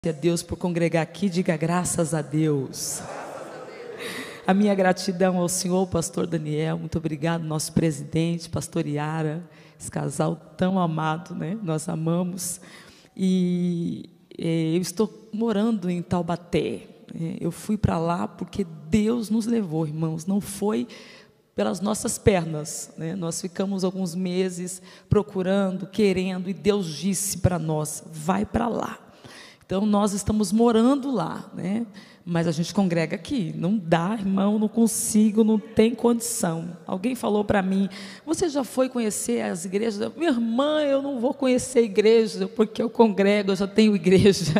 A Deus por congregar aqui, diga graças a Deus. A minha gratidão ao senhor, pastor Daniel, muito obrigado, nosso presidente, pastor Iara, esse casal tão amado, né? Nós amamos. E eu estou morando em Taubaté. Eu fui para lá porque Deus nos levou, irmãos, não foi pelas nossas pernas, né? Nós ficamos alguns meses procurando, querendo, e Deus disse para nós: vai para lá. Então, nós estamos morando lá, né? Mas a gente congrega aqui. Não dá, irmão, não consigo, não tem condição. Alguém falou para mim: você já foi conhecer as igrejas? Minha irmã, eu não vou conhecer a igreja, porque eu congrego, eu já tenho igreja.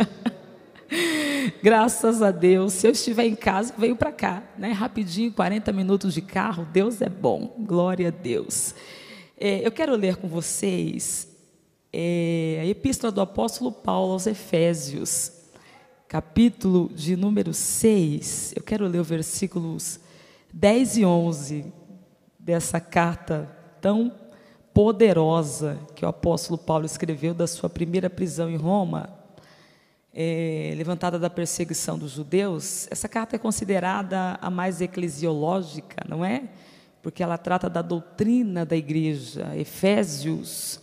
Graças a Deus. Se eu estiver em casa, venho para cá, né? Rapidinho, 40 minutos de carro. Deus é bom, glória a Deus. Eu quero ler com vocês a epístola do apóstolo Paulo aos Efésios, capítulo de número 6. Eu quero ler os versículos 10 e 11 dessa carta tão poderosa que o apóstolo Paulo escreveu da sua primeira prisão em Roma, levantada da perseguição dos judeus. Essa carta é considerada a mais eclesiológica, não é? Porque ela trata da doutrina da igreja. Efésios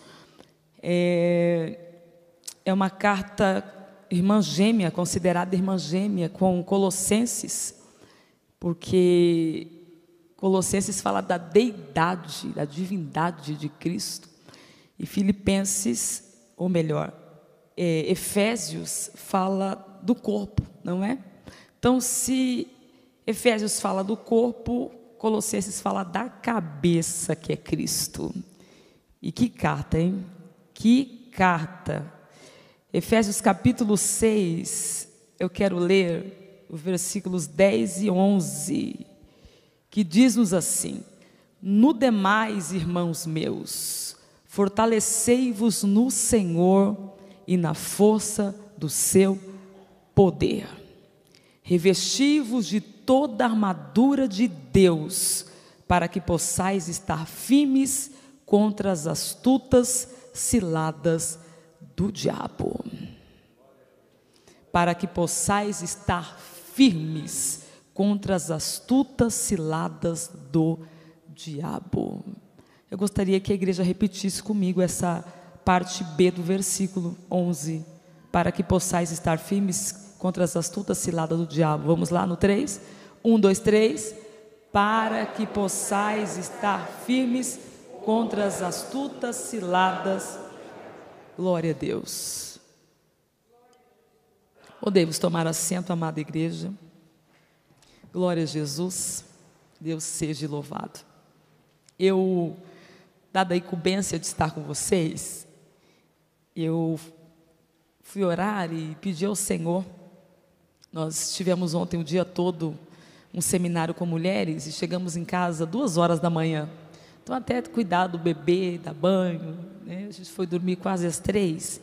é uma carta irmã gêmea, considerada irmã gêmea com Colossenses, porque Colossenses fala da deidade, da divindade de Cristo, e Filipenses, ou melhor, Efésios fala do corpo, não é? Então, se Efésios fala do corpo, Colossenses fala da cabeça, que é Cristo. E que carta, hein? Que carta! Efésios capítulo 6, eu quero ler os versículos 10 e 11, que diz-nos assim: no demais, irmãos meus, fortalecei-vos no Senhor e na força do seu poder. Revesti-vos de toda a armadura de Deus, para que possais estar firmes contra as astutas ciladas do diabo. Para que possais estar firmes contra as astutas ciladas do diabo. Eu gostaria que a igreja repetisse comigo essa parte B do versículo 11. Para que possais estar firmes contra as astutas ciladas do diabo. Vamos lá no 3? 1, 2, 3. Para que possais estar firmes contra as astutas ciladas. Glória a Deus. Podemos tomar assento, amada igreja. Glória a Jesus. Deus seja louvado. Eu, dada a incumbência de estar com vocês, eu fui orar e pedi ao Senhor. Nós tivemos ontem o dia todo um seminário com mulheres e chegamos em casa 2 horas da manhã. Então, até cuidar do bebê, dar banho, né? A gente foi dormir quase às 3.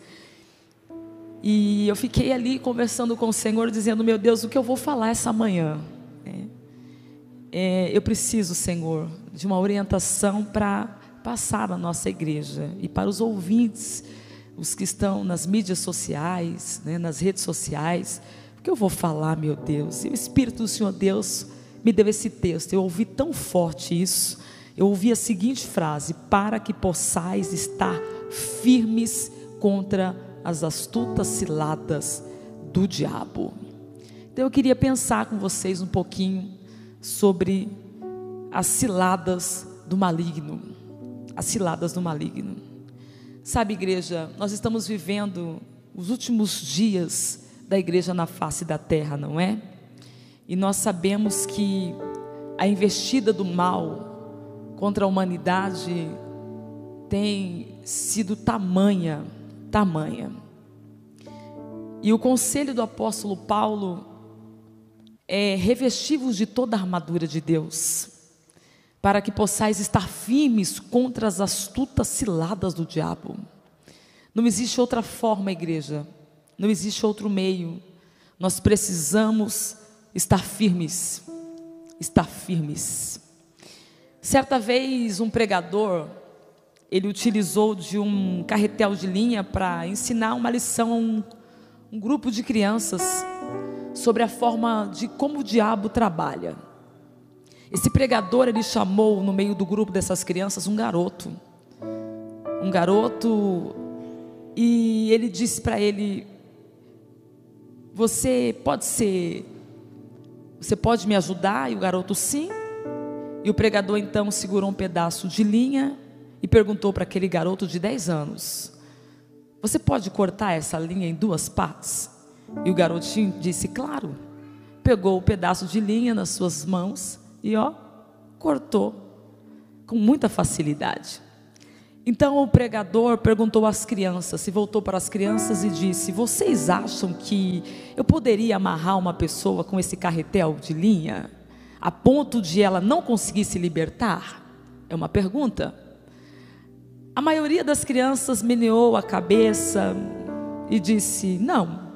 E eu fiquei ali conversando com o Senhor, dizendo: meu Deus, o que eu vou falar essa manhã? Eu preciso, Senhor, de uma orientação para passar na nossa igreja e para os ouvintes, os que estão nas mídias sociais, né, nas redes sociais. O que eu vou falar, meu Deus? E o Espírito do Senhor Deus me deu esse texto. Eu ouvi tão forte isso. Eu ouvi a seguinte frase: para que possais estar firmes contra as astutas ciladas do diabo. Então eu queria pensar com vocês um pouquinho sobre as ciladas do maligno. As ciladas do maligno. Sabe, igreja, nós estamos vivendo os últimos dias da igreja na face da terra, não é? E nós sabemos que a investida do mal contra a humanidade tem sido tamanha. E o conselho do apóstolo Paulo é: revesti-vos de toda a armadura de Deus, para que possais estar firmes contra as astutas ciladas do diabo. Não existe outra forma, igreja, não existe outro meio. Nós precisamos estar firmes. Certa vez um pregador, ele utilizou de um carretel de linha para ensinar uma lição um grupo de crianças sobre a forma de como o diabo trabalha. Esse pregador, ele chamou no meio do grupo dessas crianças um garoto, e ele disse para ele: você pode me ajudar? E o garoto: sim. E o pregador então segurou um pedaço de linha e perguntou para aquele garoto de 10 anos: você pode cortar essa linha em 2 partes? E o garotinho disse: claro. Pegou o pedaço de linha nas suas mãos e cortou com muita facilidade. Então o pregador perguntou às crianças, se voltou para as crianças e disse: vocês acham que eu poderia amarrar uma pessoa com esse carretel de linha a ponto de ela não conseguir se libertar? É uma pergunta. A maioria das crianças meneou a cabeça e disse: não.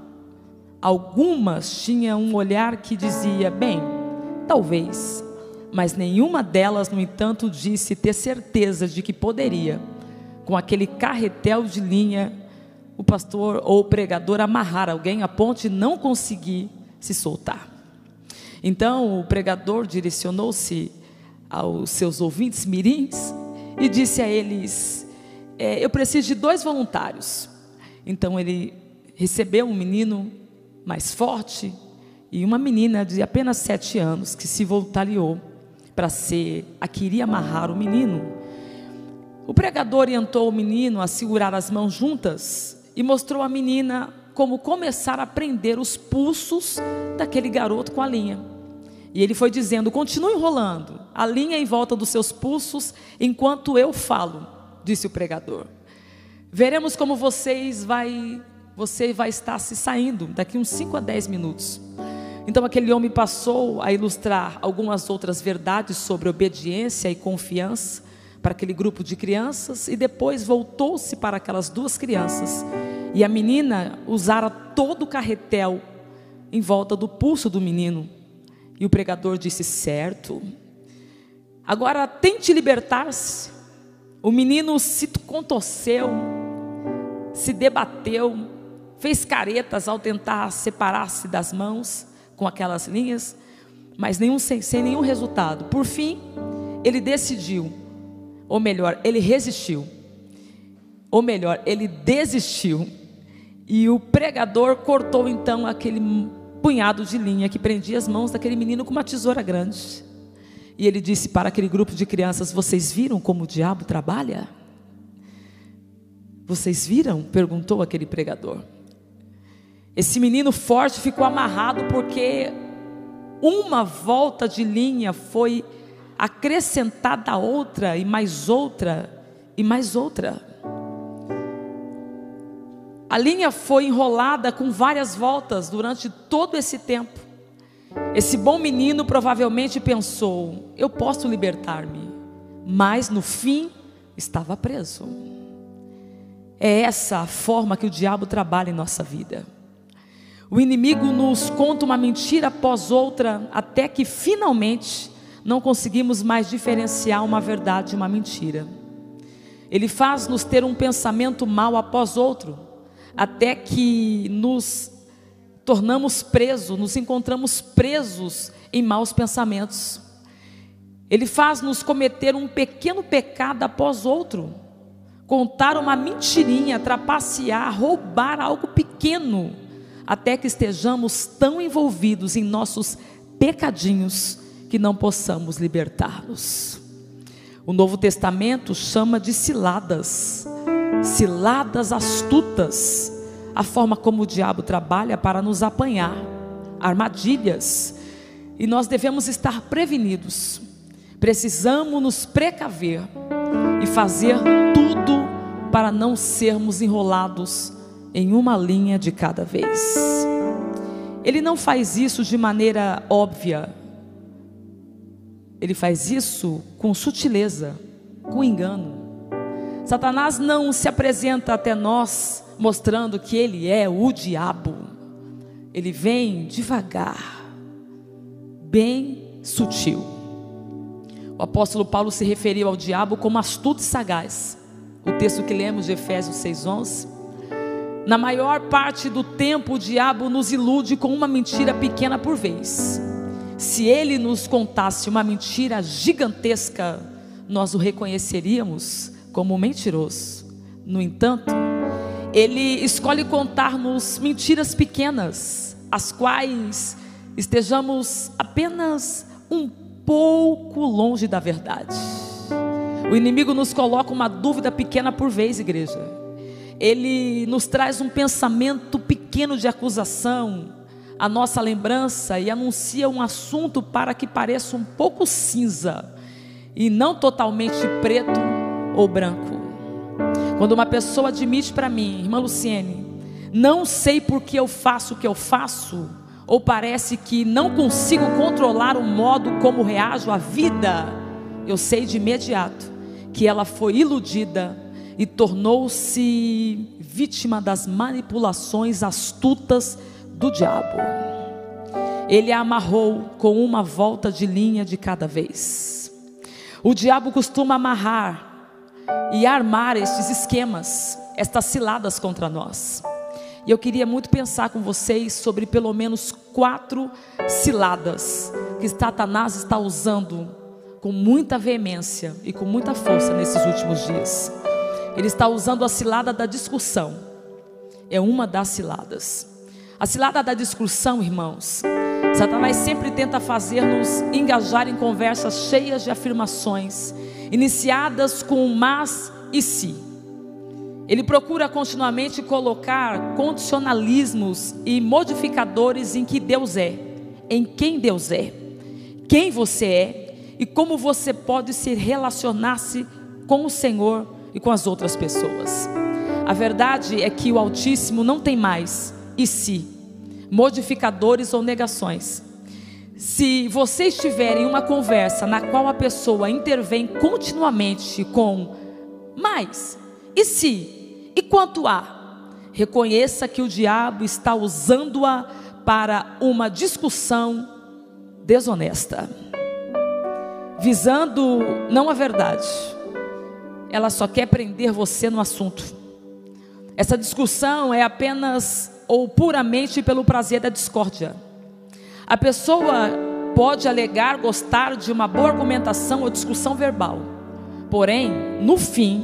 Algumas tinham um olhar que dizia: bem, talvez. Mas nenhuma delas, no entanto, disse ter certeza de que poderia, com aquele carretel de linha, o pastor ou o pregador amarrar alguém a ponto de não conseguir se soltar. Então o pregador direcionou-se aos seus ouvintes mirins e disse a eles: eu preciso de 2 voluntários. Então ele recebeu um menino mais forte e uma menina de apenas 7 anos que se voluntariou para ser a que iria amarrar o menino. O pregador orientou o menino a segurar as mãos juntas e mostrou à menina como começar a prender os pulsos daquele garoto com a linha. E ele foi dizendo: continue enrolando a linha em volta dos seus pulsos enquanto eu falo, disse o pregador. Veremos como você vai estar se saindo daqui uns 5 a 10 minutos. Então aquele homem passou a ilustrar algumas outras verdades sobre obediência e confiança para aquele grupo de crianças, e depois voltou-se para aquelas 2 crianças, e a menina usara todo o carretel em volta do pulso do menino. E o pregador disse: certo, agora tente libertar-se. O menino se contorceu, se debateu, fez caretas ao tentar separar-se das mãos com aquelas linhas, mas sem nenhum resultado. Por fim, ele decidiu, ou melhor, ele resistiu, ou melhor, ele desistiu. E o pregador cortou então aquele punhado de linha que prendia as mãos daquele menino com uma tesoura grande. E ele disse para aquele grupo de crianças: vocês viram como o diabo trabalha? Vocês viram? Perguntou aquele pregador. Esse menino forte ficou amarrado porque uma volta de linha foi acrescentada a outra, e mais outra, e mais outra. A linha foi enrolada com várias voltas durante todo esse tempo. Esse bom menino provavelmente pensou: eu posso libertar-me, mas no fim estava preso. É essa a forma que o diabo trabalha em nossa vida. O inimigo nos conta uma mentira após outra, até que finalmente não conseguimos mais diferenciar uma verdade de uma mentira. Ele faz-nos ter um pensamento mau após outro, até que nos tornamos presos, nos encontramos presos em maus pensamentos. Ele faz-nos cometer um pequeno pecado após outro, contar uma mentirinha, trapacear, roubar algo pequeno, até que estejamos tão envolvidos em nossos pecadinhos que não possamos libertar-nos. O Novo Testamento chama de ciladas, ciladas astutas, a forma como o diabo trabalha para nos apanhar, armadilhas, e nós devemos estar prevenidos. Precisamos nos precaver e fazer tudo para não sermos enrolados em uma linha de cada vez. Ele não faz isso de maneira óbvia. Ele faz isso com sutileza, com engano. Satanás não se apresenta até nós mostrando que ele é o diabo. Ele vem devagar, bem sutil. O apóstolo Paulo se referiu ao diabo como astuto e sagaz. O texto que lemos de Efésios 6:11 Na maior parte do tempo, o diabo nos ilude com uma mentira pequena por vez. Se ele nos contasse uma mentira gigantesca, nós o reconheceríamos como mentiroso. No entanto, ele escolhe contar-nos mentiras pequenas, as quais estejamos apenas um pouco longe da verdade. O inimigo nos coloca uma dúvida pequena por vez, igreja. Ele nos traz um pensamento pequeno de acusação à nossa lembrança e anuncia um assunto para que pareça um pouco cinza e não totalmente preto ou branco. Quando uma pessoa admite para mim: irmã Luciene, não sei por que eu faço o que eu faço, ou parece que não consigo controlar o modo como reajo à vida, eu sei de imediato que ela foi iludida e tornou-se vítima das manipulações astutas do diabo. Ele a amarrou com uma volta de linha de cada vez. O diabo costuma amarrar e armar estes esquemas, estas ciladas contra nós. E eu queria muito pensar com vocês sobre pelo menos 4 ciladas que Satanás está usando com muita veemência e com muita força nesses últimos dias. Ele está usando a cilada da discussão. É uma das ciladas. A cilada da discussão, irmãos, Satanás sempre tenta fazer-nos engajar em conversas cheias de afirmações, iniciadas com mas e se. Ele procura continuamente colocar condicionalismos e modificadores em que Deus é, em quem Deus é, quem você é e como você pode se relacionar-se com o Senhor e com as outras pessoas. A verdade é que o Altíssimo não tem mais e se, modificadores ou negações. Se você estiver em uma conversa na qual a pessoa intervém continuamente com mas, e se, e quanto a, reconheça que o diabo está usando-a para uma discussão desonesta, visando não a verdade. Ela só quer prender você no assunto. Essa discussão é apenas ou puramente pelo prazer da discórdia. A pessoa pode alegar gostar de uma boa argumentação ou discussão verbal, porém, no fim,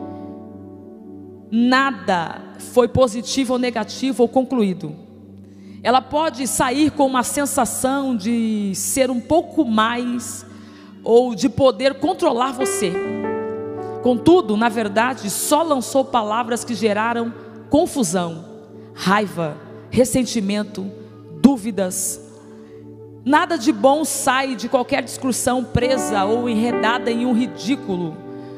nada foi positivo ou negativo ou concluído. Ela pode sair com uma sensação de ser um pouco mais ou de poder controlar você. Contudo, na verdade, só lançou palavras que geraram confusão, raiva, ressentimento, dúvidas. Nada de bom sai de qualquer discussão presa ou enredada em um ridículo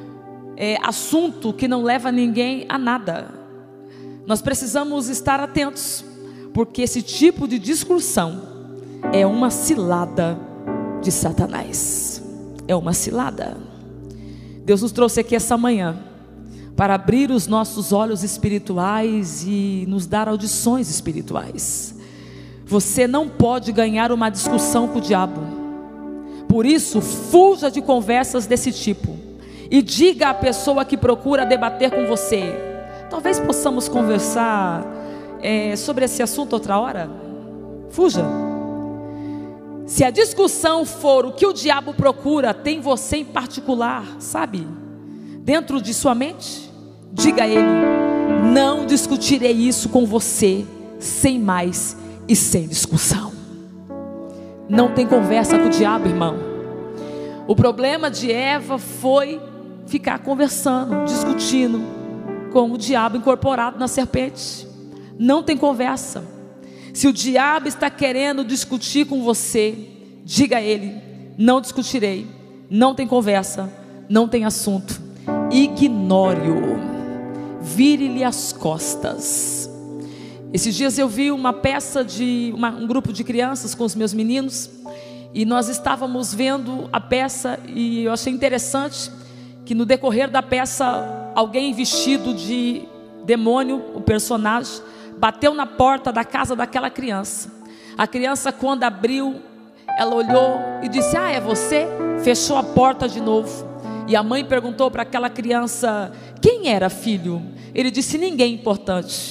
assunto que não leva ninguém a nada. Nós precisamos estar atentos, porque esse tipo de discussão é uma cilada de Satanás. É uma cilada. Deus nos trouxe aqui essa manhã para abrir os nossos olhos espirituais e nos dar audições espirituais. Você não pode ganhar uma discussão com o diabo. Por isso, fuja de conversas desse tipo e diga à pessoa que procura debater com você: talvez possamos conversar sobre esse assunto outra hora. Fuja. Se a discussão for o que o diabo procura, tem você em particular, sabe, dentro de sua mente, diga a ele: não discutirei isso com você sem mais e sem discussão. Não tem conversa com o diabo, irmão. O problema de Eva foi ficar conversando, discutindo com o diabo incorporado na serpente. Não tem conversa. Se o diabo está querendo discutir com você, diga a ele: não discutirei. Não tem conversa, não tem assunto. Ignore-o, vire-lhe as costas. Esses dias eu vi uma peça de um grupo de crianças com os meus meninos, e nós estávamos vendo a peça, e eu achei interessante que no decorrer da peça, alguém vestido de demônio, o personagem, bateu na porta da casa daquela criança. A criança, quando abriu, ela olhou e disse: ah, é você? Fechou a porta de novo. E a mãe perguntou para aquela criança: quem era, filho? Ele disse: ninguém importante.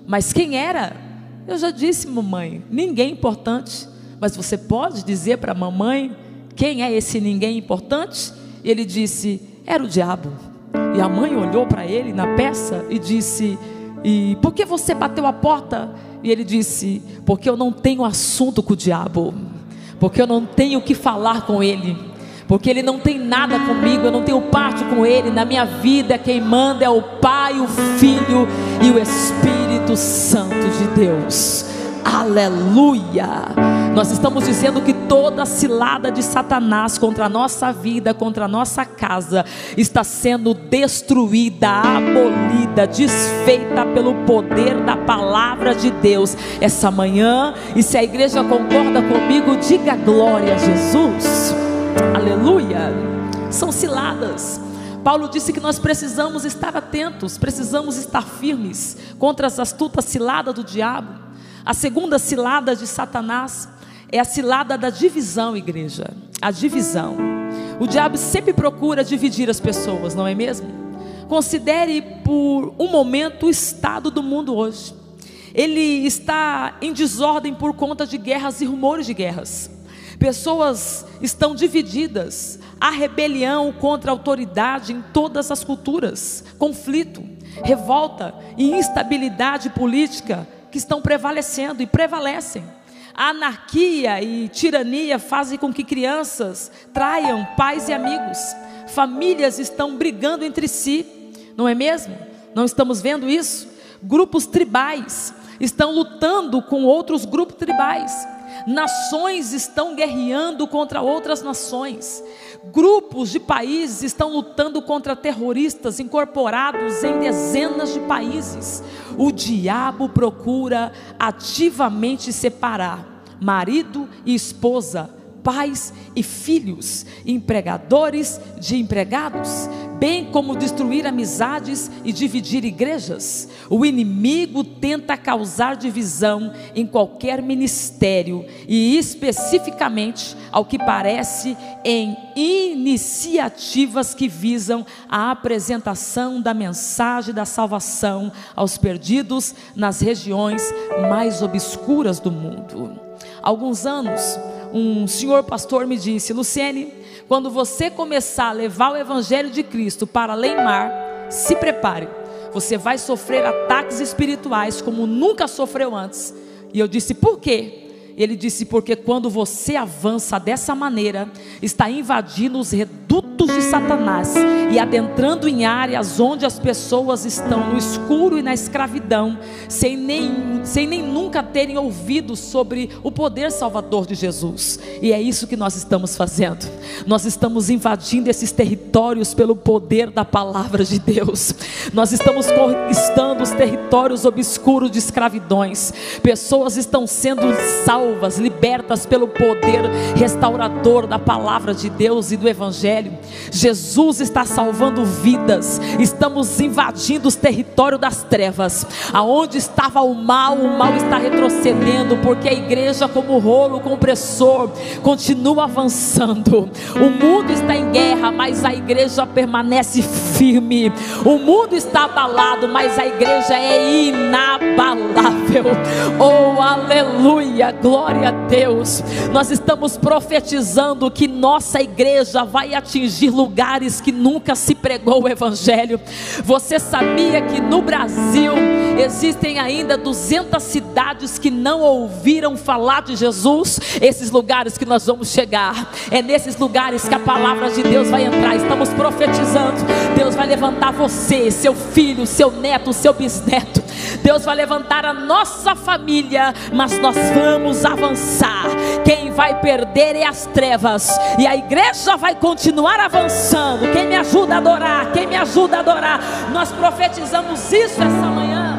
Mas quem era? Eu já disse, mamãe, ninguém importante. Mas você pode dizer para a mamãe quem é esse ninguém importante? E ele disse, era o diabo. E a mãe olhou para ele na peça e disse, e por que você bateu a porta? E ele disse, porque eu não tenho assunto com o diabo, porque eu não tenho o que falar com ele, porque ele não tem nada comigo, eu não tenho parte com ele. Na minha vida quem manda é o Pai, o Filho e o Espírito Santo de Deus. Aleluia! Nós estamos dizendo que toda cilada de Satanás contra a nossa vida, contra a nossa casa, está sendo destruída, abolida, desfeita pelo poder da palavra de Deus essa manhã. E se a igreja concorda comigo, diga glória a Jesus. Aleluia! São ciladas. Paulo disse que nós precisamos estar atentos, precisamos estar firmes contra as astutas ciladas do diabo. A segunda cilada de Satanás é a cilada da divisão, igreja. A divisão. O diabo sempre procura dividir as pessoas, não é mesmo? Considere por um momento o estado do mundo hoje. Ele está em desordem por conta de guerras e rumores de guerras. Pessoas estão divididas. Há rebelião contra a autoridade em todas as culturas. Conflito, revolta e instabilidade política que estão prevalecendo e prevalecem. A anarquia e tirania fazem com que crianças traiam pais e amigos. Famílias estão brigando entre si, não é mesmo? Não estamos vendo isso? Grupos tribais estão lutando com outros grupos tribais. Nações estão guerreando contra outras nações. Grupos de países estão lutando contra terroristas incorporados em dezenas de países. O diabo procura ativamente separar marido e esposa, pais e filhos, empregadores de empregados, bem como destruir amizades e dividir igrejas. O inimigo tenta causar divisão em qualquer ministério e especificamente, ao que parece, em iniciativas que visam a apresentação da mensagem da salvação aos perdidos nas regiões mais obscuras do mundo. Há alguns anos, um senhor pastor me disse: Luciene, quando você começar a levar o evangelho de Cristo para além mar, se prepare, você vai sofrer ataques espirituais como nunca sofreu antes. E eu disse: por quê? Ele disse: porque quando você avança dessa maneira, está invadindo os redutos de Satanás e adentrando em áreas onde as pessoas estão no escuro e na escravidão, sem nem nunca terem ouvido sobre o poder salvador de Jesus. E é isso que nós estamos fazendo. Nós estamos invadindo esses territórios pelo poder da palavra de Deus. Nós estamos conquistando os territórios obscuros de escravidões. Pessoas estão sendo salvas, libertas pelo poder restaurador da palavra de Deus e do evangelho. Jesus está salvando vidas. Estamos invadindo os territórios das trevas. Aonde estava o mal está retrocedendo, porque a igreja, como rolo compressor, continua avançando. O mundo está em guerra, mas a igreja permanece firme. O mundo está abalado, mas a igreja é inabalável. Oh, aleluia, glória a Deus. Nós estamos profetizando que nossa igreja vai atingir lugares que nunca se pregou o evangelho. Você sabia que no Brasil existem ainda 200 cidades que não ouviram falar de Jesus? Esses lugares que nós vamos chegar, é nesses lugares que a palavra de Deus vai entrar. Estamos profetizando. Deus vai levantar você, seu filho, seu neto, seu bisneto. Deus vai levantar a nossa família, mas nós vamos avançar. Quem vai perder é as trevas, e a igreja vai continuar avançando. Quem me ajuda a adorar? Quem me ajuda a adorar? Nós profetizamos isso essa manhã,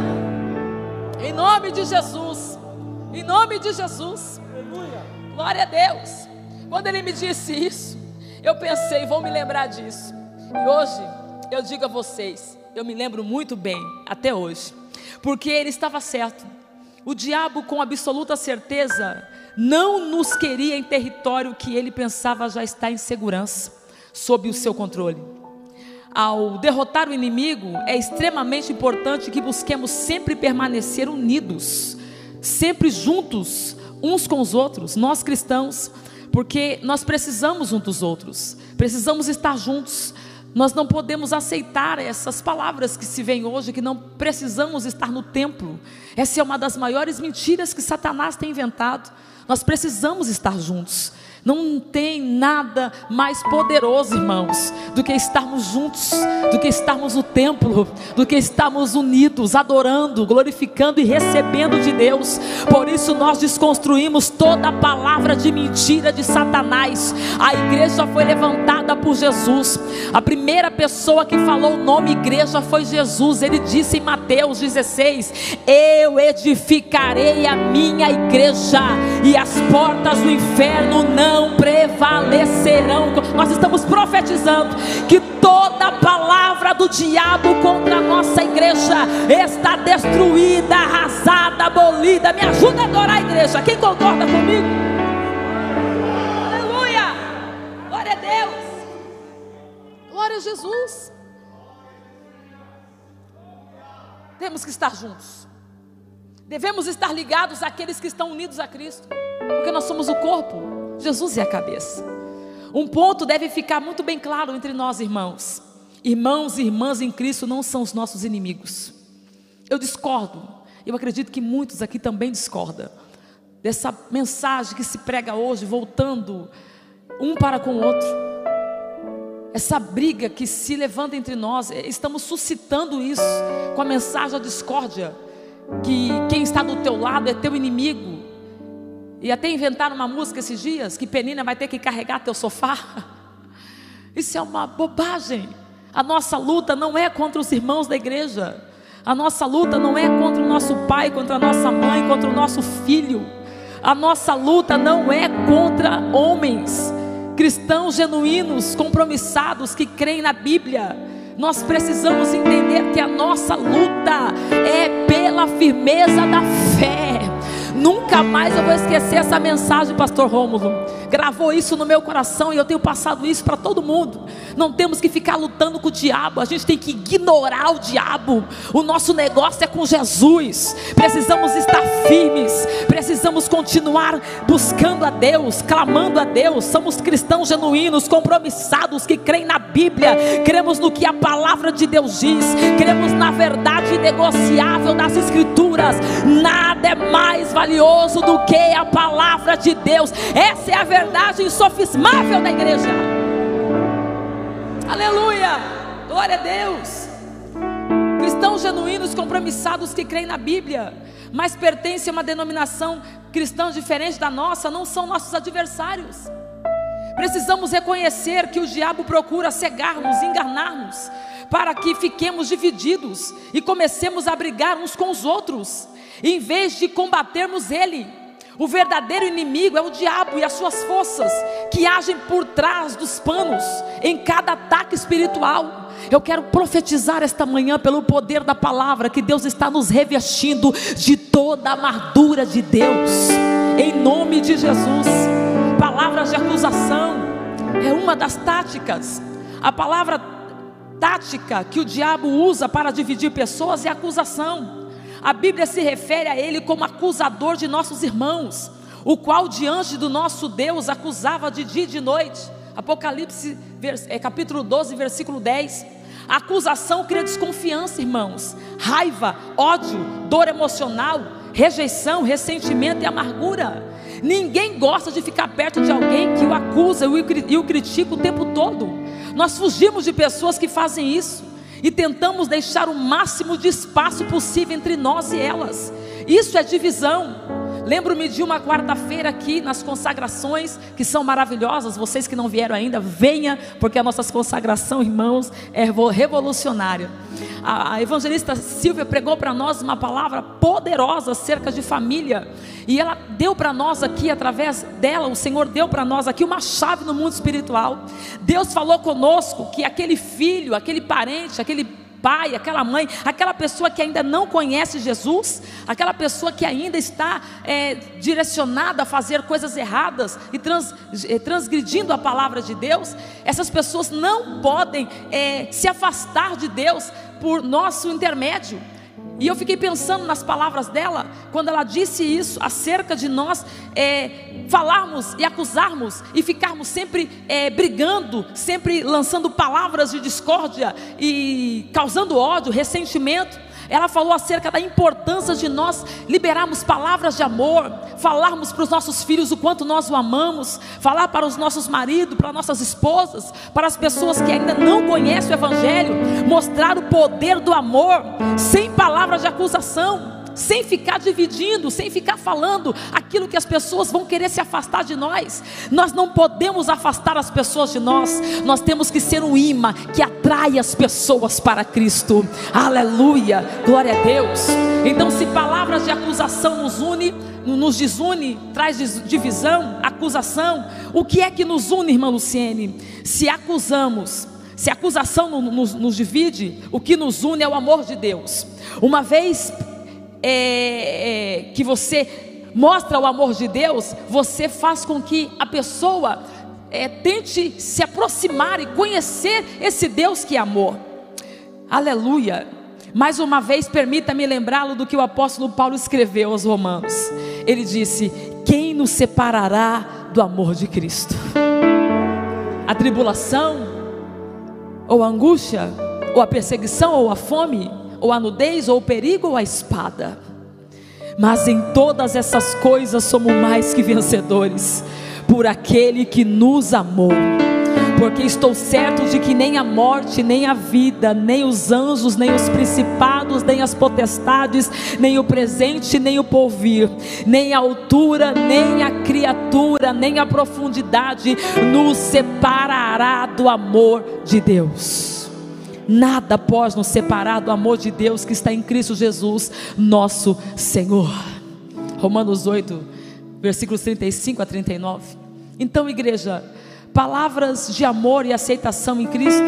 em nome de Jesus. Em nome de Jesus. Glória a Deus. Quando ele me disse isso, eu pensei: vou me lembrar disso. E hoje eu digo a vocês, eu me lembro muito bem, até hoje, porque ele estava certo. O diabo, com absoluta certeza, não nos queria em território que ele pensava já estar em segurança, sob o seu controle. ao derrotar o inimigo, é extremamente importante que busquemos sempre permanecer unidos, sempre juntos uns com os outros, nós cristãos, porque nós precisamos uns dos outros, precisamos estar juntos. Nós não podemos aceitar essas palavras que se veem hoje, que não precisamos estar no templo. Essa é uma das maiores mentiras que Satanás tem inventado. Nós precisamos estar juntos. Não tem nada mais poderoso, irmãos, do que estarmos juntos, do que estarmos no templo, do que estarmos unidos, adorando, glorificando e recebendo de Deus. Por isso nós desconstruímos toda a palavra de mentira de Satanás. A igreja foi levantada por Jesus. A primeira pessoa que falou o nome igreja foi Jesus. Ele disse em Mateus 16: eu edificarei a minha igreja e as portas do inferno não prevalecerão. Nós estamos profetizando que toda palavra do diabo contra a nossa igreja está destruída, arrasada, abolida. Me ajuda a adorar a igreja. Quem concorda comigo? Aleluia! Glória a Deus! Glória a Jesus! Temos que estar juntos. Devemos estar ligados àqueles que estão unidos a Cristo, porque nós somos o corpo. Jesus é a cabeça. Um ponto deve ficar muito bem claro entre nós, irmãos. Irmãos e irmãs em Cristo não são os nossos inimigos. Eu discordo. Eu acredito que muitos aqui também discordam dessa mensagem que se prega hoje, voltando um para com o outro. Essa briga que se levanta entre nós, estamos suscitando isso com a mensagem da discórdia, que quem está do teu lado é teu inimigo. E até inventaram uma música esses dias, que Penina vai ter que carregar teu sofá. Isso é uma bobagem. A nossa luta não é contra os irmãos da igreja. A nossa luta não é contra o nosso pai, contra a nossa mãe, contra o nosso filho. A nossa luta não é contra homens cristãos genuínos, compromissados, que creem na Bíblia. Nós precisamos entender que a nossa luta é pela firmeza da fé. Nunca mais eu vou esquecer essa mensagem, pastor Rômulo. Gravou isso no meu coração e eu tenho passado isso para todo mundo. Não temos que ficar lutando com o diabo, a gente tem que ignorar o diabo. O nosso negócio é com Jesus. Precisamos estar firmes, precisamos continuar buscando a Deus, clamando a Deus. Somos cristãos genuínos, compromissados, que creem na Bíblia, cremos no que a palavra de Deus diz, cremos na verdade inegociável das Escrituras. Nada é mais valioso do que a palavra de Deus. Essa é a verdade insofismável da igreja. Aleluia, glória a Deus. Cristãos genuínos, compromissados, que creem na Bíblia, mas pertencem a uma denominação cristã diferente da nossa, não são nossos adversários. Precisamos reconhecer que o diabo procura cegar-nos, enganar-nos, para que fiquemos divididos e comecemos a brigar uns com os outros, em vez de combatermos ele. O verdadeiro inimigo é o diabo e as suas forças, que agem por trás dos panos, em cada ataque espiritual. Eu quero profetizar esta manhã, pelo poder da palavra, que Deus está nos revestindo de toda a armadura de Deus, em nome de Jesus. Palavras de acusação é uma das táticas. A palavra tática que o diabo usa para dividir pessoas é acusação. A Bíblia se refere a ele como acusador de nossos irmãos, o qual diante do nosso Deus acusava de dia e de noite. Apocalipse capítulo 12, versículo 10. A acusação cria desconfiança, irmãos, raiva, ódio, dor emocional, rejeição, ressentimento e amargura. Ninguém gosta de ficar perto de alguém que o acusa e o critica o tempo todo. Nós fugimos de pessoas que fazem isso e tentamos deixar o máximo de espaço possível entre nós e elas. Isso é divisão. Lembro-me de uma quarta-feira aqui nas consagrações, que são maravilhosas. Vocês que não vieram ainda, venha, porque a nossa consagração, irmãos, é revolucionária. A evangelista Silvia pregou para nós uma palavra poderosa acerca de família, e ela deu para nós aqui, através dela, o Senhor deu para nós aqui uma chave no mundo espiritual. Deus falou conosco que aquele filho, aquele parente, aquele pai, aquela mãe, aquela pessoa que ainda não conhece Jesus, aquela pessoa que ainda está direcionada a fazer coisas erradas e transgredindo a palavra de Deus. Essas pessoas não podem se afastar de Deus por nosso intermédio. E eu fiquei pensando nas palavras dela, quando ela disse isso acerca de nós falarmos e acusarmos e ficarmos sempre brigando, sempre lançando palavras de discórdia e causando ódio, ressentimento. Ela falou acerca da importância de nós liberarmos palavras de amor, falarmos para os nossos filhos o quanto nós o amamos, falar para os nossos maridos, para nossas esposas, para as pessoas que ainda não conhecem o Evangelho, mostrar o poder do amor, sem palavras de acusação, sem ficar dividindo, sem ficar falando aquilo que as pessoas vão querer se afastar de nós. Nós não podemos afastar as pessoas de nós. Nós temos que ser um imã que atrai as pessoas para Cristo. Aleluia, glória a Deus. Então, se palavras de acusação nos desune, traz divisão, acusação, o que é que nos une, irmã Luciene? Se acusamos, se a acusação nos divide, o que nos une é o amor de Deus. Uma vez que você mostra o amor de Deus, você faz com que a pessoa tente se aproximar e conhecer esse Deus que é amor. Aleluia. Mais uma vez, permita-me lembrá-lo do que o apóstolo Paulo escreveu aos Romanos. Ele disse: quem nos separará do amor de Cristo? A tribulação, ou a angústia, ou a perseguição, ou a fome, ou a nudez, ou o perigo, ou a espada. Mas em todas essas coisas somos mais que vencedores, por aquele que nos amou. Porque estou certo de que nem a morte, nem a vida, nem os anjos, nem os principados, nem as potestades, nem o presente, nem o porvir, nem a altura, nem a criatura, nem a profundidade nos separará do amor de Deus. Nada pode nos separar do amor de Deus que está em Cristo Jesus, nosso Senhor. Romanos 8, versículos 35 a 39. Então, igreja, palavras de amor e aceitação em Cristo,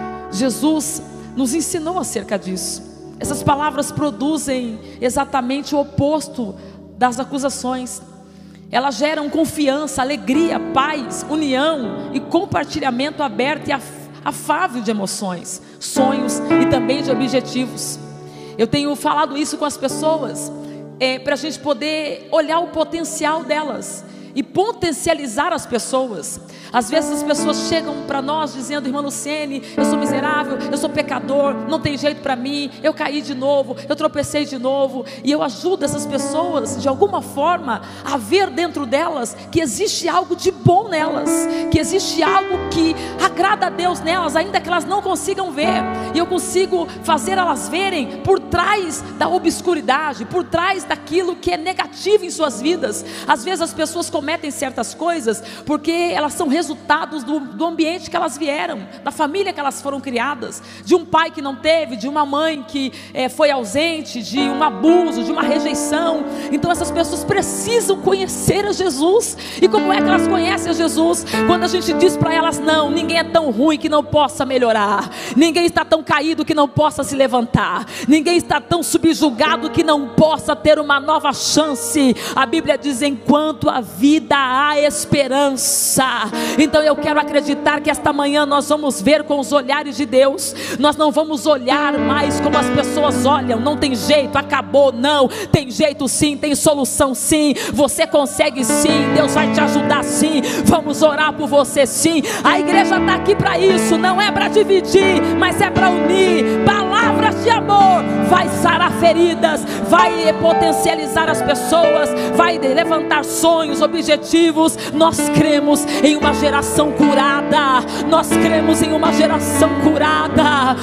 Jesus nos ensinou acerca disso. Essas palavras produzem exatamente o oposto das acusações. Elas geram confiança, alegria, paz, união e compartilhamento aberto e afável de emoções, sonhos e também de objetivos. Eu tenho falado isso com as pessoas, para a gente poder olhar o potencial delas e potencializar as pessoas. Às vezes as pessoas chegam para nós dizendo: irmã Luciene, eu sou miserável, eu sou pecador, não tem jeito para mim, eu caí de novo, eu tropecei de novo. E eu ajudo essas pessoas de alguma forma a ver dentro delas que existe algo de bom nelas, que existe algo que agrada a Deus nelas, ainda que elas não consigam ver. E eu consigo fazer elas verem por trás da obscuridade, por trás daquilo que é negativo em suas vidas. Às vezes as pessoas cometem certas coisas porque elas são resultados do ambiente que elas vieram, da família que elas foram criadas, de um pai que não teve, de uma mãe que foi ausente, de um abuso, de uma rejeição. Então essas pessoas precisam conhecer a Jesus. E como é que elas conhecem a Jesus? Quando a gente diz para elas: não, ninguém é tão ruim que não possa melhorar, ninguém está tão caído que não possa se levantar, ninguém está tão subjugado que não possa ter uma nova chance. A Bíblia diz: enquanto a vida há esperança. Então eu quero acreditar que esta manhã nós vamos ver com os olhares de Deus. Nós não vamos olhar mais como as pessoas olham: não tem jeito, acabou. Não, tem jeito sim, tem solução sim, você consegue sim, Deus vai te ajudar sim, vamos orar por você sim. A igreja está aqui para isso, não é para dividir, mas é para unir. Palavras de amor vai sarar feridas, vai potencializar as pessoas, vai levantar sonhos, objetivos. Nós cremos em uma geração curada, nós cremos em uma geração curada.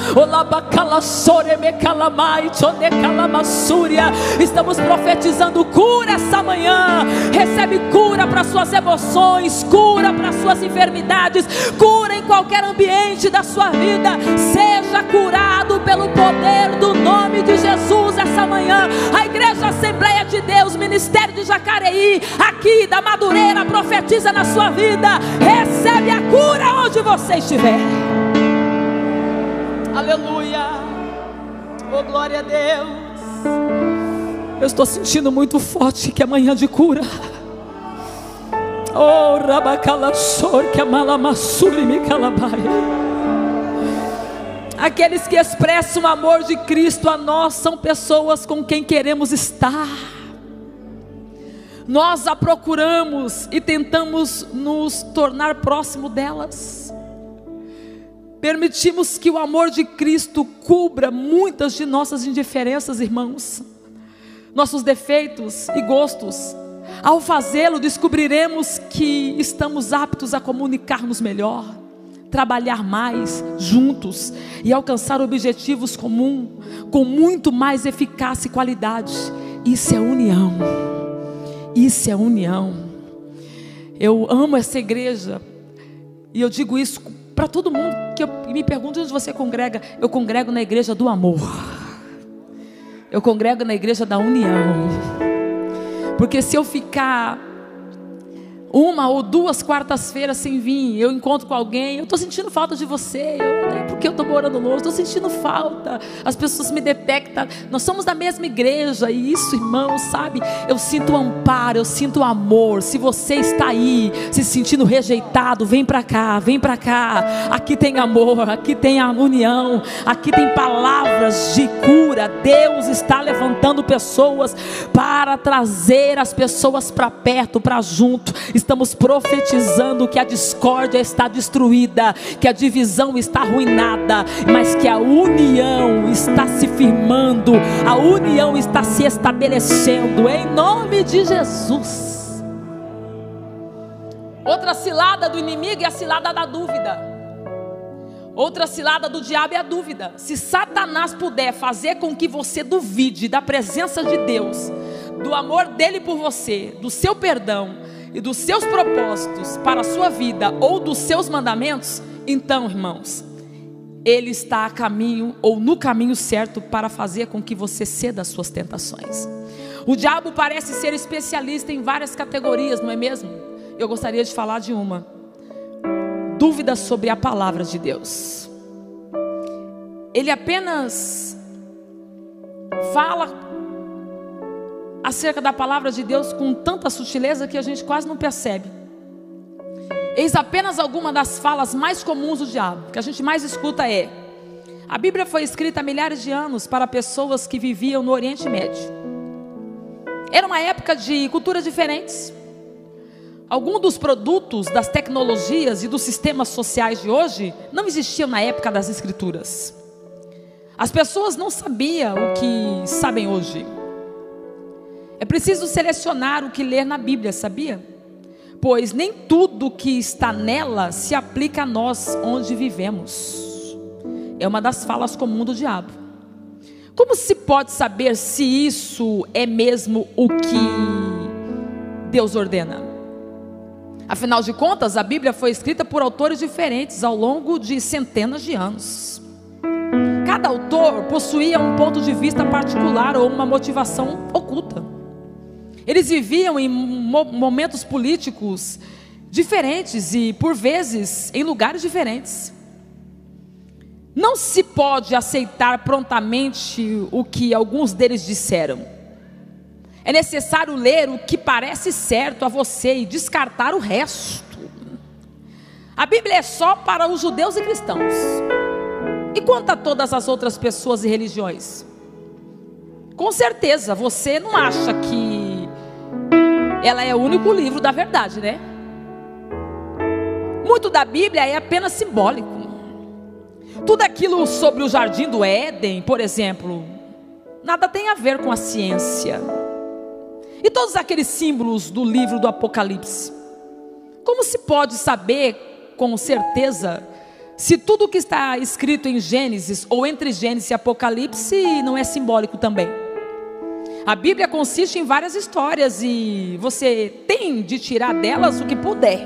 Estamos profetizando cura essa manhã. Recebe cura para suas emoções, cura para suas enfermidades, cura em qualquer ambiente da sua vida. Seja curado pelo poder do nome de Jesus essa manhã. A Igreja Assembleia de Deus, Ministério de Jacareí, aqui da Madureira, profetiza na sua vida. Recebe a cura onde você estiver. Aleluia. Oh, glória a Deus. Eu estou sentindo muito forte que é manhã de cura. Oh, rabacalassor, que amalamassuri me calabaia. Aqueles que expressam o amor de Cristo a nós são pessoas com quem queremos estar. Nós a procuramos e tentamos nos tornar próximo delas. Permitimos que o amor de Cristo cubra muitas de nossas indiferenças, irmãos, nossos defeitos e gostos. Ao fazê-lo, descobriremos que estamos aptos a comunicar-nos melhor, trabalhar mais juntos e alcançar objetivos comuns com muito mais eficácia e qualidade. Isso é união. Isso é união. Eu amo essa igreja e eu digo isso para todo mundo que me pergunta onde você congrega. Eu congrego na igreja do amor. Eu congrego na igreja da união. Porque se eu ficar uma ou duas quartas-feiras sem vir, eu encontro com alguém, eu estou sentindo falta de você, porque eu estou morando longe, estou sentindo falta, as pessoas me detectam, nós somos da mesma igreja, e isso, irmão, sabe, eu sinto amparo, eu sinto amor. Se você está aí, se sentindo rejeitado, vem para cá, aqui tem amor, aqui tem a união, aqui tem palavras de cura. Deus está levantando pessoas para trazer as pessoas para perto, para junto. Estamos profetizando que a discórdia está destruída, que a divisão está arruinada, mas que a união está se firmando, a união está se estabelecendo, em nome de Jesus. Outra cilada do inimigo é a cilada da dúvida. Outra cilada do diabo é a dúvida. Se Satanás puder fazer com que você duvide da presença de Deus, do amor dele por você, do seu perdão e dos seus propósitos para a sua vida ou dos seus mandamentos, então, irmãos, ele está a caminho ou no caminho certo para fazer com que você ceda às suas tentações. O diabo parece ser especialista em várias categorias, não é mesmo? Eu gostaria de falar de uma: dúvidas sobre a palavra de Deus. Ele apenas fala acerca da palavra de Deus com tanta sutileza que a gente quase não percebe. Eis apenas alguma das falas mais comuns do diabo, que a gente mais escuta é: a Bíblia foi escrita há milhares de anos para pessoas que viviam no Oriente Médio. Era uma época de culturas diferentes. Alguns dos produtos, das tecnologias e dos sistemas sociais de hoje não existiam na época das Escrituras. As pessoas não sabiam o que sabem hoje. É preciso selecionar o que ler na Bíblia, sabia? Pois nem tudo que está nela se aplica a nós onde vivemos. É uma das falas comuns do diabo. Como se pode saber se isso é mesmo o que Deus ordena? Afinal de contas, a Bíblia foi escrita por autores diferentes ao longo de centenas de anos. Cada autor possuía um ponto de vista particular ou uma motivação oculta. Eles viviam em momentos políticos diferentes e, por vezes, em lugares diferentes. Não se pode aceitar prontamente o que alguns deles disseram. É necessário ler o que parece certo a você e descartar o resto. A Bíblia é só para os judeus e cristãos. E quanto a todas as outras pessoas e religiões? Com certeza, você não acha que ela é o único livro da verdade, né? Muito da Bíblia é apenas simbólico. Tudo aquilo sobre o jardim do Éden, por exemplo, nada tem a ver com a ciência. E todos aqueles símbolos do livro do Apocalipse, como se pode saber com certeza se tudo que está escrito em Gênesis ou entre Gênesis e Apocalipse não é simbólico também? A Bíblia consiste em várias histórias e você tem de tirar delas o que puder.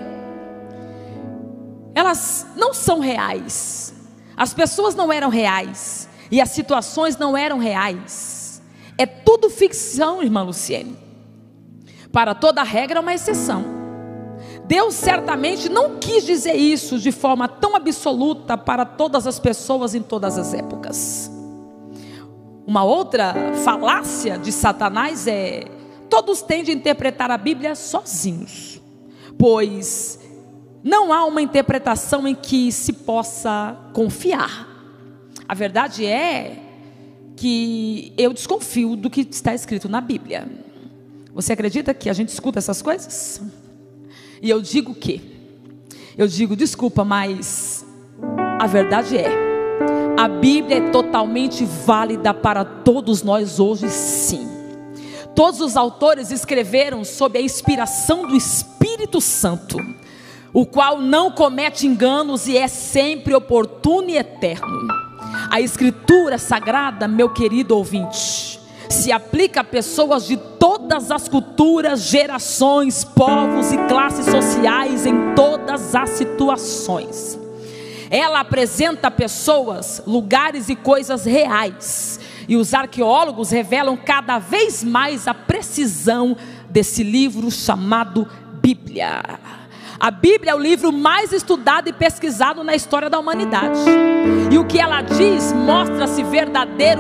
Elas não são reais. As pessoas não eram reais e as situações não eram reais. É tudo ficção, irmã Luciene. Para toda regra, uma exceção. Deus certamente não quis dizer isso de forma tão absoluta para todas as pessoas em todas as épocas. Uma outra falácia de Satanás é: todos tendem a interpretar a Bíblia sozinhos, pois não há uma interpretação em que se possa confiar. A verdade é que eu desconfio do que está escrito na Bíblia. Você acredita que a gente escuta essas coisas? E eu digo o quê? Eu digo, desculpa, mas a verdade é: a Bíblia é totalmente válida para todos nós hoje, sim. Todos os autores escreveram sob a inspiração do Espírito Santo, o qual não comete enganos e é sempre oportuno e eterno. A Escritura Sagrada, meu querido ouvinte, se aplica a pessoas de todas as culturas, gerações, povos e classes sociais, em todas as situações. Ela apresenta pessoas, lugares e coisas reais, e os arqueólogos revelam cada vez mais a precisão desse livro chamado Bíblia. A Bíblia é o livro mais estudado e pesquisado na história da humanidade, e o que ela diz mostra-se verdadeiro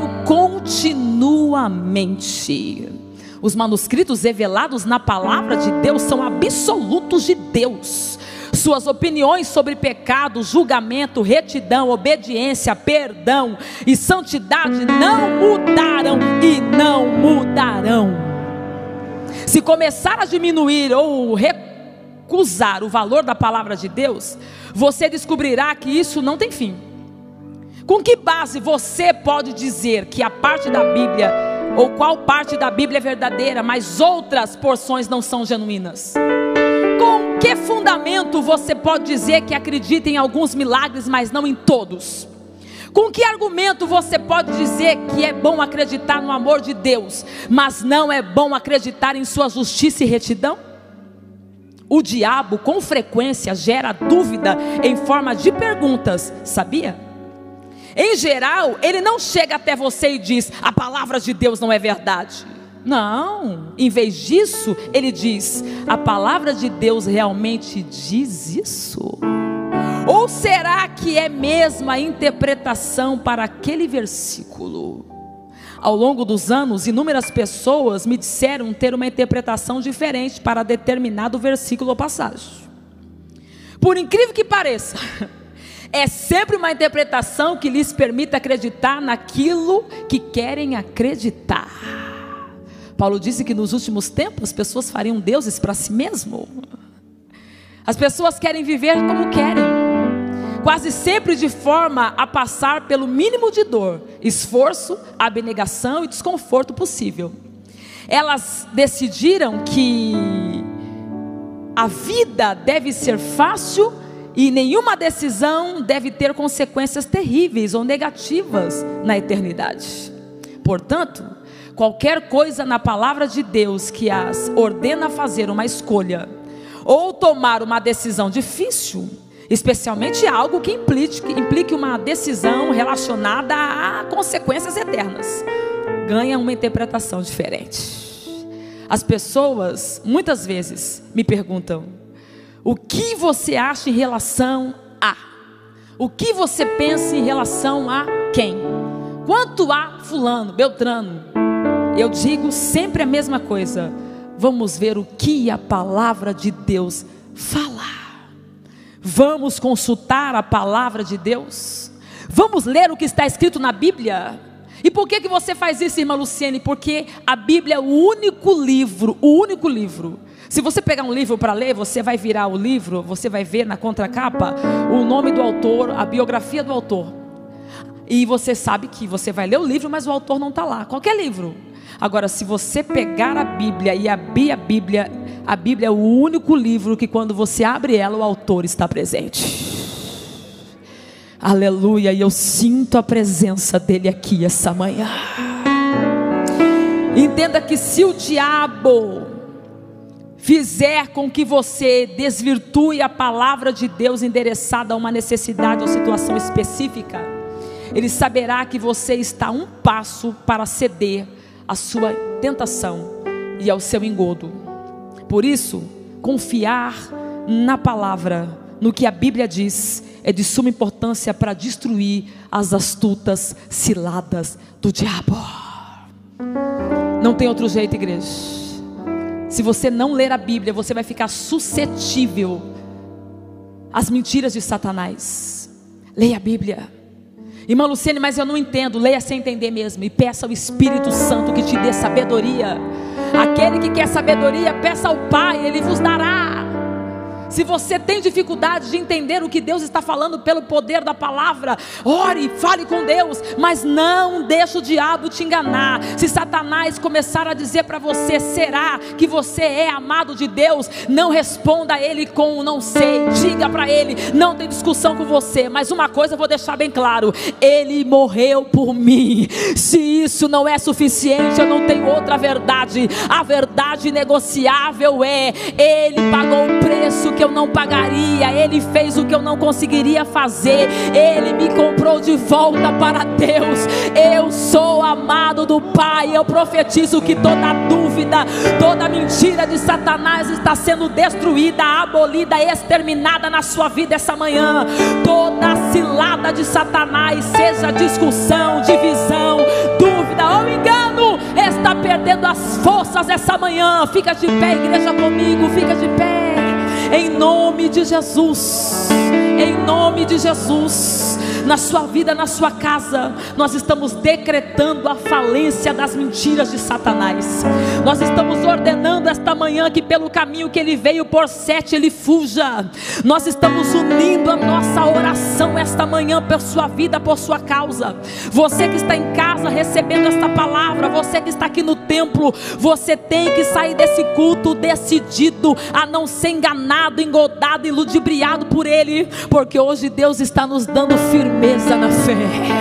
continuamente. Os manuscritos revelados na palavra de Deus são absolutos de Deus. Suas opiniões sobre pecado, julgamento, retidão, obediência, perdão e santidade não mudaram e não mudarão. Se começar a diminuir ou recusar o valor da palavra de Deus, você descobrirá que isso não tem fim. Com que base você pode dizer que a parte da Bíblia, ou qual parte da Bíblia é verdadeira, mas outras porções não são genuínas? Com que fundamento você pode dizer que acredita em alguns milagres, mas não em todos? Com que argumento você pode dizer que é bom acreditar no amor de Deus, mas não é bom acreditar em sua justiça e retidão? O diabo com frequência gera dúvida em forma de perguntas, sabia? Em geral, ele não chega até você e diz: a palavra de Deus não é verdade. Não, em vez disso, ele diz: a palavra de Deus realmente diz isso? Ou será que é mesmo a interpretação para aquele versículo? Ao longo dos anos, inúmeras pessoas me disseram ter uma interpretação diferente para determinado versículo ou passagem. Por incrível que pareça, é sempre uma interpretação que lhes permite acreditar naquilo que querem acreditar. Paulo disse que nos últimos tempos as pessoas fariam deuses para si mesmo. As pessoas querem viver como querem, quase sempre de forma a passar pelo mínimo de dor, esforço, abnegação e desconforto possível. Elas decidiram que a vida deve ser fácil e nenhuma decisão deve ter consequências terríveis ou negativas na eternidade. Portanto, qualquer coisa na palavra de Deus que as ordena a fazer uma escolha ou tomar uma decisão difícil, especialmente algo que implique uma decisão relacionada a consequências eternas, ganha uma interpretação diferente. As pessoas muitas vezes me perguntam: o que você acha em relação a? O que você pensa em relação a quem? Quanto a fulano, beltrano? Eu digo sempre a mesma coisa: vamos ver o que a palavra de Deus fala. Vamos consultar a palavra de Deus. Vamos ler o que está escrito na Bíblia. E por que você faz isso, irmã Luciene? Porque a Bíblia é o único livro. Se você pegar um livro para ler, você vai virar o livro, você vai ver na contracapa o nome do autor, a biografia do autor. E você sabe que você vai ler o livro, mas o autor não está lá. Qualquer livro. Agora, se você pegar a Bíblia e abrir a Bíblia é o único livro que quando você abre ela, o autor está presente. Aleluia, e eu sinto a presença dele aqui essa manhã. Entenda que se o diabo fizer com que você desvirtue a palavra de Deus endereçada a uma necessidade ou situação específica, ele saberá que você está a um passo para ceder à sua tentação e ao seu engodo. Por isso, confiar na palavra, no que a Bíblia diz, é de suma importância para destruir as astutas ciladas do diabo. Não tem outro jeito, igreja. Se você não ler a Bíblia, você vai ficar suscetível às mentiras de Satanás. Leia a Bíblia. Irmã Luciene, mas eu não entendo. Leia sem entender mesmo, e peça ao Espírito Santo que te dê sabedoria. Aquele que quer sabedoria, peça ao Pai, Ele vos dará. Se você tem dificuldade de entender o que Deus está falando pelo poder da palavra, ore, fale com Deus, mas não deixe o diabo te enganar. Se Satanás começar a dizer para você, será que você é amado de Deus? Não responda a ele com não sei, diga para ele, não tem discussão com você, mas uma coisa eu vou deixar bem claro, ele morreu por mim. Se isso não é suficiente, eu não tenho outra verdade. A verdade negociável é, ele pagou o preço que eu não pagaria, ele fez o que eu não conseguiria fazer, ele me comprou de volta para Deus. Eu sou amado do Pai. Eu profetizo que toda dúvida, toda mentira de Satanás está sendo destruída, abolida, exterminada na sua vida essa manhã. Toda cilada de Satanás, seja discussão, divisão, dúvida ou engano, está perdendo as forças essa manhã. Fica de pé, igreja, comigo, fica de pé. Em nome de Jesus, em nome de Jesus, na sua vida, na sua casa, nós estamos decretando a falência das mentiras de Satanás. Nós estamos ordenando esta manhã que pelo caminho que ele veio por 7, ele fuja. Nós estamos unindo a nossa oração esta manhã por sua vida, por sua causa. Você que está em casa recebendo esta palavra, você que está aqui no templo, você tem que sair desse culto decidido a não ser enganado, engodado e ludibriado por ele, porque hoje Deus está nos dando firmeza na fé.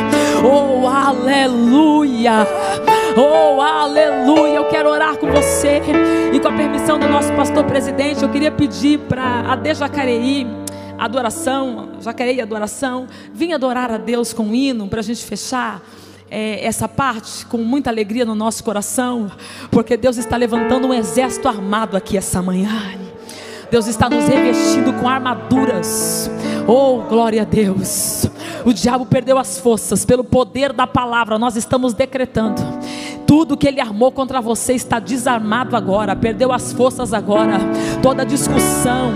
Oh, aleluia! Oh, aleluia! Eu quero orar com você, e com a permissão do nosso pastor presidente, eu queria pedir para a de Jacareí, adoração, Jacareí, adoração, vim adorar a Deus com um hino, para a gente fechar essa parte com muita alegria no nosso coração, porque Deus está levantando um exército armado aqui essa manhã. Deus está nos revestindo com armaduras. Oh, glória a Deus. O diabo perdeu as forças pelo poder da palavra. Nós estamos decretando, tudo que ele armou contra você está desarmado agora, perdeu as forças agora. Toda discussão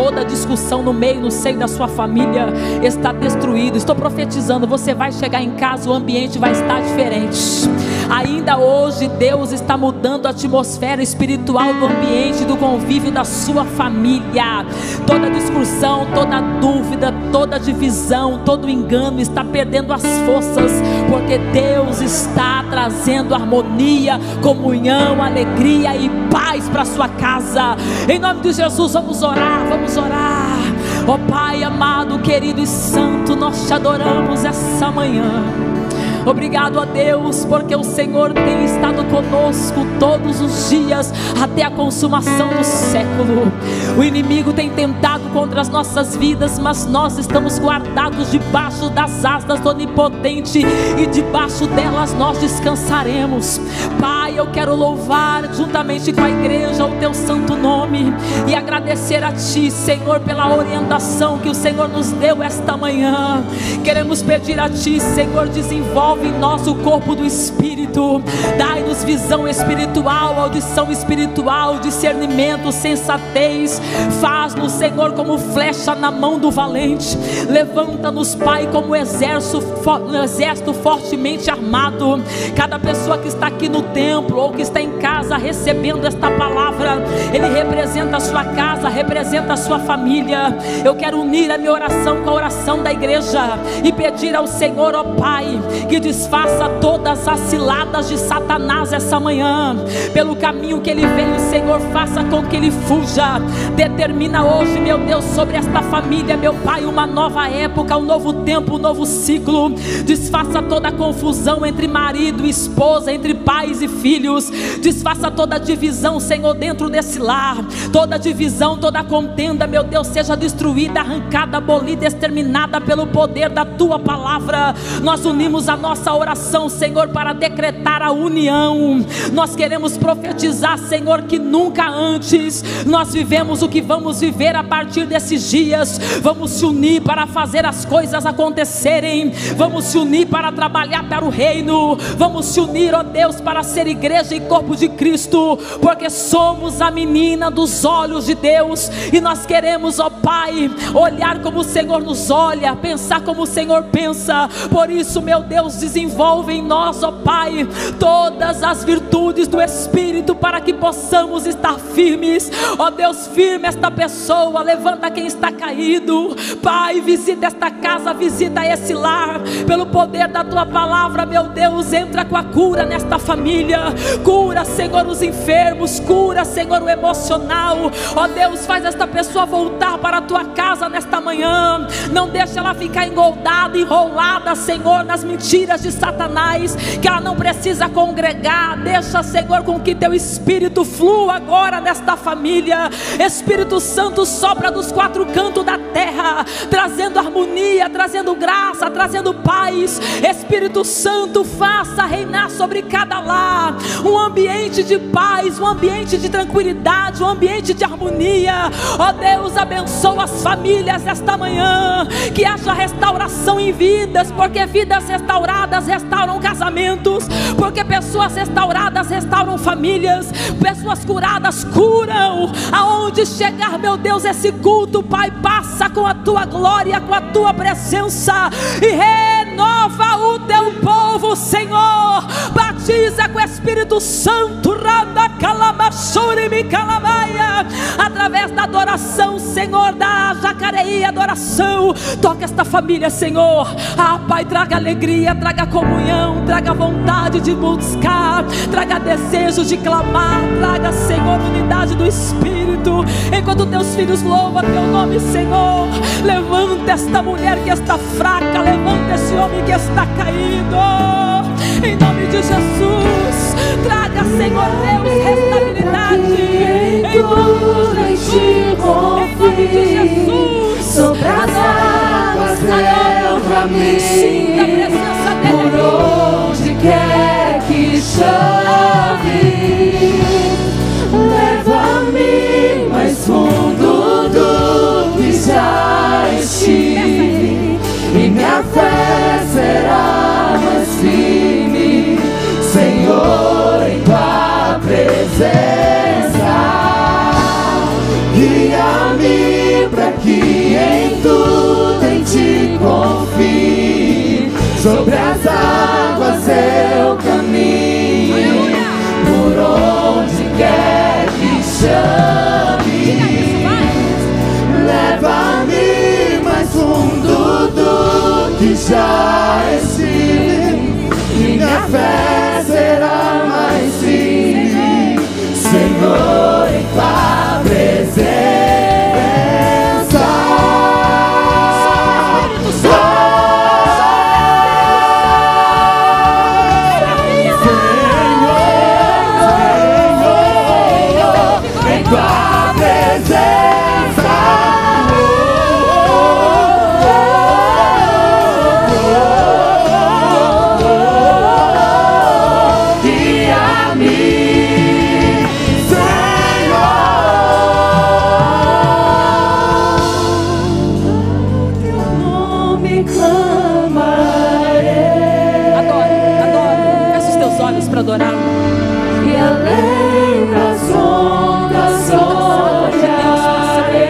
no meio, no seio da sua família está destruído. Estou profetizando, você vai chegar em casa, o ambiente vai estar diferente. Ainda hoje Deus está mudando a atmosfera espiritual do ambiente, do convívio da sua família. Toda discussão, toda dúvida, toda divisão, todo engano está perdendo as forças, porque Deus está trazendo harmonia, comunhão, alegria e paz para sua casa. Em nome de Jesus, vamos orar, vamos orar. Ó Pai amado, querido e santo, nós te adoramos essa manhã. Obrigado a Deus, porque o Senhor tem estado conosco todos os dias até a consumação do século. O inimigo tem tentado contra as nossas vidas, mas nós estamos guardados debaixo das asas do Onipotente, e debaixo delas nós descansaremos. Pai, eu quero louvar juntamente com a igreja o teu santo nome e agradecer a ti, Senhor, pela orientação que o Senhor nos deu esta manhã. Queremos pedir a ti, Senhor, desenvolve em nós o corpo do Espírito, dai-nos visão espiritual, audição espiritual, discernimento, sensatez. Faz-nos, Senhor, como flecha na mão do valente. Levanta-nos, Pai, como exército fortemente armado. Cada pessoa que está aqui no templo ou que está em casa recebendo esta palavra, ele representa a sua casa, representa a sua família. Eu quero unir a minha oração com a oração da igreja e pedir ao Senhor, ó Pai, que desfaça todas as ciladas de Satanás essa manhã. Pelo caminho que ele veio, Senhor, faça com que ele fuja. Determina hoje, meu Deus, sobre esta família, meu Pai, uma nova época, um novo tempo, um novo ciclo. Desfaça toda a confusão entre marido e esposa, entre pais e filhos. Desfaça toda a divisão, Senhor, dentro desse lar. Toda divisão, toda contenda, meu Deus, seja destruída, arrancada, abolida, exterminada pelo poder da tua palavra. Nós unimos a nossa nossa oração, Senhor, para decretar a união. Nós queremos profetizar, Senhor, que nunca antes nós vivemos o que vamos viver a partir desses dias. Vamos se unir para fazer as coisas acontecerem. Vamos se unir para trabalhar para o reino. Vamos se unir, ó Deus, para ser igreja e corpo de Cristo, porque somos a menina dos olhos de Deus, e nós queremos, ó Pai, olhar como o Senhor nos olha, pensar como o Senhor pensa. Por isso, meu Deus, desenvolve em nós, ó Pai, todas as virtudes do Espírito, para que possamos estar firmes. Ó Deus, firme esta pessoa, levanta quem está caído. Pai, visita esta casa, visita esse lar, pelo poder da Tua palavra, meu Deus, entra com a cura nesta família. Cura, Senhor, os enfermos, cura, Senhor, o emocional. Ó Deus, faz esta pessoa voltar para a Tua casa nesta manhã. Não deixa ela ficar engoldada, enrolada, Senhor, nas mentiras de Satanás, que ela não precisa congregar. Deixa, Senhor, com que Teu Espírito flua agora nesta família. Espírito Santo, sopra dos quatro cantos da terra, trazendo harmonia, trazendo graça, trazendo paz. Espírito Santo, faça reinar sobre cada lar um ambiente de paz, um ambiente de tranquilidade, um ambiente de harmonia. Ó Deus, abençoa as famílias esta manhã, que haja restauração em vidas, porque vidas restauradas restauram casamentos, porque pessoas restauradas restauram famílias, pessoas curadas curam. Aonde chegar, meu Deus, esse culto, Pai, passa com a Tua glória, com a Tua presença, e renova o Teu povo, Senhor. Batiza com o Espírito Santo, através da adoração, Senhor, da Jacareí adoração. Toca esta família, Senhor. Pai, traga alegria, traga comunhão, traga vontade de buscar, traga desejo de clamar, traga, Senhor, unidade do Espírito. Enquanto Teus filhos louvam Teu nome, Senhor, levanta esta mulher que está fraca, levanta esse homem que está caído, em nome de Jesus. Traga, Senhor Deus, restabilidade, em nome de Jesus. Sobre as águas é o caminho, sinta a presença dele. Por onde quer que chove, leva-me mais fundo do que já estive, e minha fé será mais firme, Senhor, em Tua presença. Guia-me para que em tudo em Ti confie. Sobre as águas eu caminho, por onde quer que chame, leva-me mais fundo do que já estive, e minha fé será mais firme, Senhor, em Tua presença. Para adorar, e além das ondas olharei,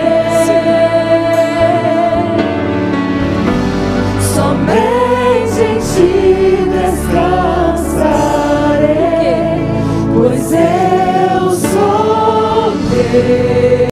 somente em Ti descansarei, pois eu sou Teu.